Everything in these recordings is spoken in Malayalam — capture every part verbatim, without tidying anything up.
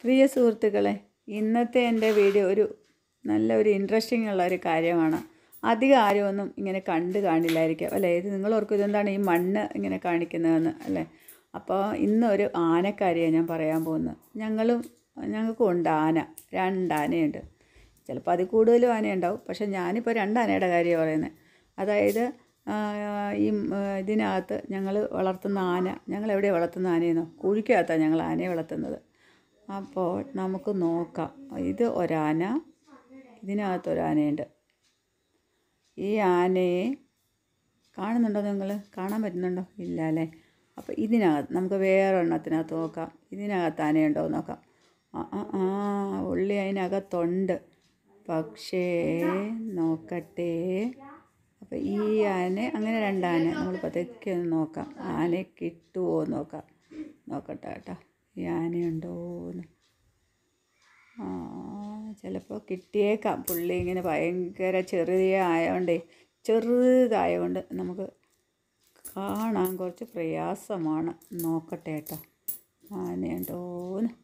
പ്രിയ സുഹൃത്തുക്കളെ, ഇന്നത്തെ എൻ്റെ വീഡിയോ ഒരു നല്ലൊരു ഇൻട്രസ്റ്റിംഗ് ഉള്ള ഒരു കാര്യമാണ്. അധികം ആരും ഒന്നും ഇങ്ങനെ കണ്ടു കാണില്ലായിരിക്കും അല്ലേ. ഇത് നിങ്ങൾ ഓർക്കും ഇതെന്താണ് ഈ മണ്ണ് ഇങ്ങനെ കാണിക്കുന്നതെന്ന് അല്ലേ. അപ്പോൾ ഇന്നൊരു ആനക്കാരിയാണ് ഞാൻ പറയാൻ പോകുന്നത്. ഞങ്ങളും ഞങ്ങൾക്കും ഉണ്ട് ആന, രണ്ട് ആനയുണ്ട്. ചിലപ്പോൾ അതിൽ കൂടുതലും ആനയുണ്ടാവും. പക്ഷേ ഞാനിപ്പോൾ രണ്ട് ആനയുടെ കാര്യമാണ് പറയുന്നത്. അതായത് ഈ ഇതിനകത്ത് ഞങ്ങൾ വളർത്തുന്ന ആന, ഞങ്ങൾ എവിടെയാണ് വളർത്തുന്ന ആനയെന്നോ, കുഴിക്കകത്താണ് ഞങ്ങൾ ആനയെ വളർത്തുന്നത്. അപ്പോൾ നമുക്ക് നോക്കാം. ഇത് ഒരാന, ഇതിനകത്തൊരാനയുണ്ട്. ഈ ആനയെ കാണുന്നുണ്ടോ നിങ്ങൾ? കാണാൻ പറ്റുന്നുണ്ടോ? ഇല്ല അല്ലേ. അപ്പോൾ ഇതിനകത്ത് നമുക്ക് വേറെ എണ്ണത്തിനകത്ത് നോക്കാം. ഇതിനകത്ത് ആനയുണ്ടോ നോക്കാം. ആ ആ ആ ഉള്ളി അതിനകത്തുണ്ട്. പക്ഷേ നോക്കട്ടെ. അപ്പോൾ ഈ ആന, അങ്ങനെ രണ്ടാന നമ്മൾ പതുക്കെ ഒന്ന് നോക്കാം. ആനയെ കിട്ടുമോ നോക്കാം. നോക്കട്ടെ കേട്ടോ, ഈ ആനയുണ്ടോയെന്ന്. ആ ചിലപ്പോൾ കിട്ടിയേക്കാം. പുള്ളി ഇങ്ങനെ ഭയങ്കര ചെറിയ ആയതുകൊണ്ടേ, ചെറുതായതുകൊണ്ട് നമുക്ക് കാണാൻ കുറച്ച് പ്രയാസമാണ്. നോക്കട്ടെ കേട്ടോ, ആനയുണ്ടോയെന്ന്.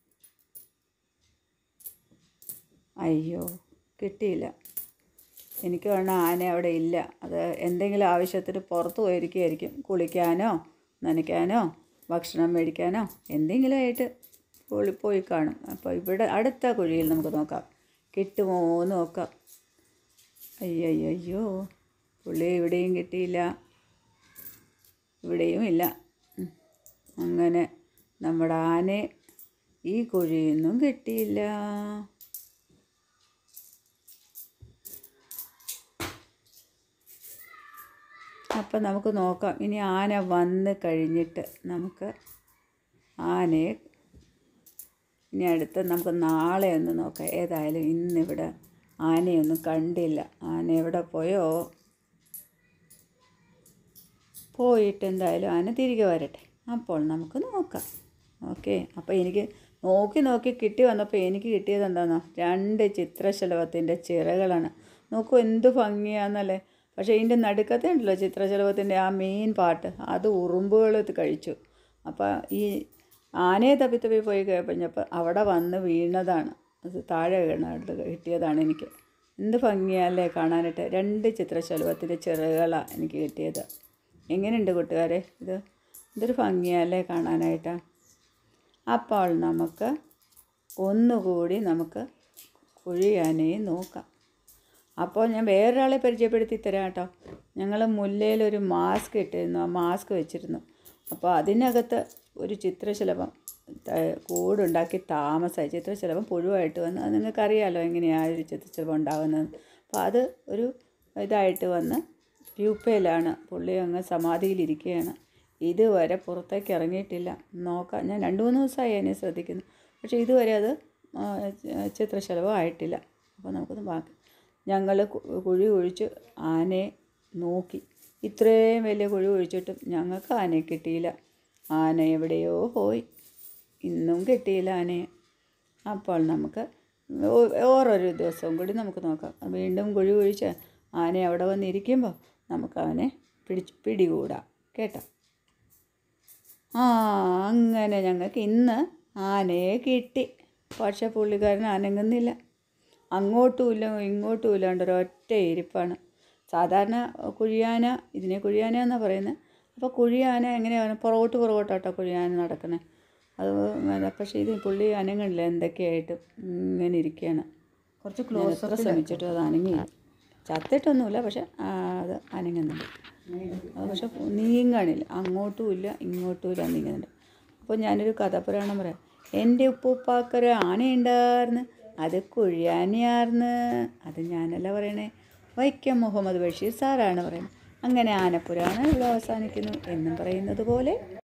അയ്യോ, കിട്ടിയില്ല. എനിക്ക് വേണം ആന അവിടെ ഇല്ല. അത് എന്തെങ്കിലും ആവശ്യത്തിന് പുറത്ത് പോയിരിക്കുകയായിരിക്കും. കുളിക്കാനോ നനയ്ക്കാനോ ഭക്ഷണം മേടിക്കാനോ എന്തെങ്കിലും ആയിട്ട് പോയി പോയി കാണും. അപ്പോൾ ഇവിടെ അടുത്ത കുഴിയിൽ നമുക്ക് നോക്കാം, കിട്ടുമോ എന്ന് നോക്കാം. അയ്യോ, പുള്ളി ഇവിടെയും കിട്ടിയില്ല, ഇവിടെയും ഇല്ല. അങ്ങനെ നമ്മുടെ ആനയെ ഈ കുഴിയിൽ നിന്നും കിട്ടിയില്ല. അപ്പം നമുക്ക് നോക്കാം. ഇനി ആന വന്ന് കഴിഞ്ഞിട്ട് നമുക്ക് ആനയെ ഇനി അടുത്ത് നമുക്ക് നാളെ ഒന്ന് നോക്കാം. ഏതായാലും ഇന്നിവിടെ ആനയൊന്നും കണ്ടില്ല. ആന എവിടെ പോയോ? പോയിട്ട് എന്തായാലും ആന തിരികെ വരട്ടെ, അപ്പോൾ നമുക്ക് നോക്കാം. ഓക്കെ. അപ്പോൾ എനിക്ക് നോക്കി നോക്കി കിട്ടി വന്നപ്പോൾ എനിക്ക് കിട്ടിയത് എന്താണെന്നോ, രണ്ട് ചിത്രശലഭത്തിൻ്റെ ചിറകളാണ്. നോക്കൂ എന്ത് ഭംഗിയാണെന്നല്ലേ. പക്ഷേ ഇതിൻ്റെ നടുക്കത്തെ ഉണ്ടല്ലോ ചിത്രശലഭത്തിൻ്റെ ആ മെയിൻ പാർട്ട്, അത് ഉറുമ്പുകൾ കഴിച്ചു. അപ്പോൾ ഈ ആനയെ തപ്പി തപ്പി പോയി കഴിഞ്ഞപ്പോൾ അവിടെ വന്ന് വീണതാണ്. അത് താഴെ വീണത് കിട്ടിയതാണ് എനിക്ക്. എന്ത് ഭംഗിയല്ലേ കാണാനായിട്ട്. രണ്ട് ചിത്രശലഭത്തിൻ്റെ ചിറകുകളാണ് എനിക്ക് കിട്ടിയത്. എങ്ങനെയുണ്ട് കൂട്ടുകാരെ? ഇത് ഇതൊരു ഭംഗിയല്ലേ കാണാനായിട്ട്. അപ്പോൾ നമുക്ക് ഒന്നുകൂടി നമുക്ക് കുഴിയാനയെ നോക്കാം. അപ്പോൾ ഞാൻ വേറൊരാളെ പരിചയപ്പെടുത്തി തരാം കേട്ടോ. ഞങ്ങൾ മുല്ലയിലൊരു മാസ്ക് ഇട്ടിരുന്നു, ആ മാസ്ക് വെച്ചിരുന്നു. അപ്പോൾ അതിനകത്ത് ഒരു ചിത്രശലഭം കൂടുണ്ടാക്കി താമസമായി. ചിത്രശലഭം പുഴുവായിട്ട് വന്ന്, അത് നിങ്ങൾക്കറിയാമല്ലോ എങ്ങനെയാണ് ഒരു ചിത്രശലഭം ഉണ്ടാകുന്നത്. അപ്പോൾ അത് ഒരു ഇതായിട്ട് വന്ന് പ്യൂപ്പയിലാണ്. പുള്ളി അങ്ങ് സമാധിയിലിരിക്കുകയാണ്. ഇതുവരെ പുറത്തേക്ക് ഇറങ്ങിയിട്ടില്ല. നോക്കാം. ഞാൻ രണ്ട് മൂന്ന് ദിവസമായി അതിനെ ശ്രദ്ധിക്കുന്നു. പക്ഷേ ഇതുവരെ അത് ചിത്രശലഭം ആയിട്ടില്ല. അപ്പോൾ നമുക്കൊന്ന് ബാക്കി ഞങ്ങൾ കുഴി കുഴിച്ച് ആനയെ നോക്കി. ഇത്രയും വലിയ കുഴി കുഴിച്ചിട്ടും ഞങ്ങൾക്ക് ആനയെ കിട്ടിയില്ല. ആന എവിടെയോ പോയി, ഇന്നും കിട്ടിയില്ല ആനയെ. അപ്പോൾ നമുക്ക് ഓരോരോ ദിവസവും കൂടി നമുക്ക് നോക്കാം. വീണ്ടും കുഴി കുഴിച്ച് ആന അവിടെ വന്നിരിക്കുമ്പോൾ നമുക്ക് അവനെ പിടിച്ച് പിടികൂടാം കേട്ടോ. ആ അങ്ങനെ ഞങ്ങൾക്ക് ഇന്ന് ആനയെ കിട്ടി. പക്ഷേ പുള്ളിക്കാരൻ അനങ്ങുന്നില്ല. അങ്ങോട്ടുമില്ല ഇങ്ങോട്ടും ഇല്ലാണ്ട് ഒരൊറ്റ ഇരിപ്പാണ്. സാധാരണ കുഴിയാന, ഇതിനെ കുഴിയാന എന്നാണ് പറയുന്നത്. അപ്പോൾ കുഴിയാന എങ്ങനെയാണ് പുറകോട്ട് പുറകോട്ടാട്ടോ കുഴിയാന നടക്കുന്നത്. അത് പക്ഷേ ഇത് പുള്ളി അനങ്ങണില്ല, എന്തൊക്കെയായിട്ട് ഇങ്ങനെ ഇരിക്കുകയാണ്. കുറച്ച് ക്ലോസ് എത്ര ശ്രമിച്ചിട്ടും അത് അനങ്ങിയില്ല. ചത്തിട്ടൊന്നുമില്ല, പക്ഷെ അത് അനങ്ങുന്നുണ്ട്. അത് പക്ഷെ നീങ്ങണില്ല, അങ്ങോട്ടും ഇല്ല ഇങ്ങോട്ടും ഇല്ല, നീങ്ങുന്നുണ്ട്. അപ്പോൾ ഞാനൊരു കഥാപുരാണം പറയാം. എൻ്റെ ഉപ്പുപ്പാക്കൊരു ആനയുണ്ടായിരുന്നു, അത് കുഴിയാനയാർന്ന്. അത് ഞാനല്ല പറയണേ, വൈക്കം മുഹമ്മദ് ബഷീർ സാറാണ് പറയുന്നത്. അങ്ങനെ ആനപ്പുരാണം ഇവിടെ അവസാനിക്കുന്നു എന്നും പറയുന്നത് പോലെ.